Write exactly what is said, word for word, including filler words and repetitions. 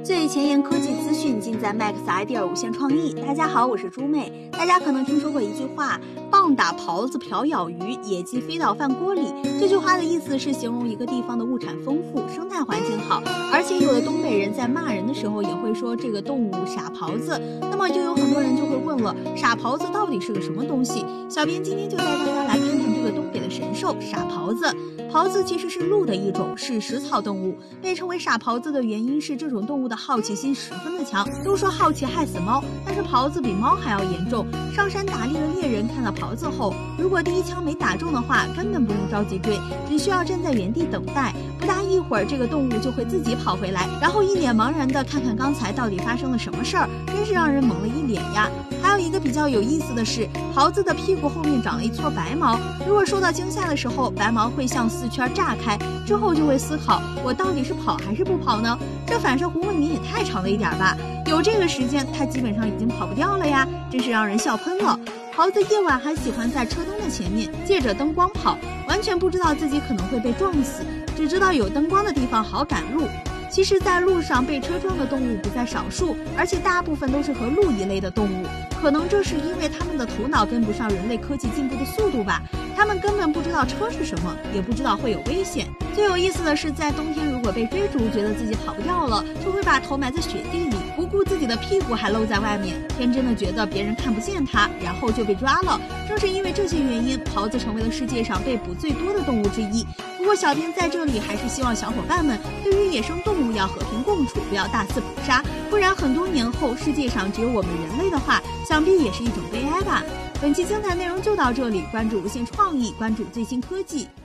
最前沿科技资讯尽在 Max Idea 无限创意。大家好，我是猪妹。大家可能听说过一句话：棒打狍子，瓢舀鱼，野鸡飞到饭锅里。这句话的意思是形容一个地方的物产丰富，生态环境好。而且有的东北人在骂人的时候也会说这个动物傻狍子。那么就有很多人就会问了，傻狍子到底是个什么东西？小编今天就带大家来看看这个东北的神兽傻狍子。狍子其实是鹿的一种，是食草动物。被称为傻狍子的原因是这种动物的好奇心十分的强。都说好奇害死猫，但是狍子比猫还要严重。上山打猎的猎人看到狍子后，如果第一枪没打中的话，根本不用着急追，只需要站在原地等待。不大一会儿，这个动物就会自己跑回来，然后一脸茫然的看看刚才到底发生了什么事儿，真是让人蒙了一脸呀。还有一个比较有意思的是，狍子的屁股后面长了一撮白毛，如果受到惊吓的时候，白毛会向四圈炸开，之后就会思考，我到底是跑还是不跑呢？这反射弧未免也太长了一点吧，有这个时间它基本上已经跑不掉了呀，真是让人笑喷了。狍子夜晚还喜欢在车灯的前面借着灯光跑，完全不知道自己可能会被撞死，只知道有灯光的地方好赶路。其实在路上被车撞的动物不在少数，而且大部分都是和鹿一类的动物，可能这是因为他们的头脑跟不上人类科技进步的速度吧，他们根本不知道车是什么，也不知道会有危险。最有意思的是，在冬天如果被追逐，觉得自己跑不掉了，就会把头埋在雪地里，不顾自己的屁股还露在外面，天真的觉得别人看不见它，然后就被抓了。正是因为这些原因，狍子成为了世界上被捕最多的动物之一。不过小编在这里还是希望小伙伴们对于野生动物要和平共处，不要大肆捕杀，不然很多年后世界上只有我们人类的话，想必也是一种悲哀吧。本期精彩内容就到这里，关注无限创意，关注最新科技。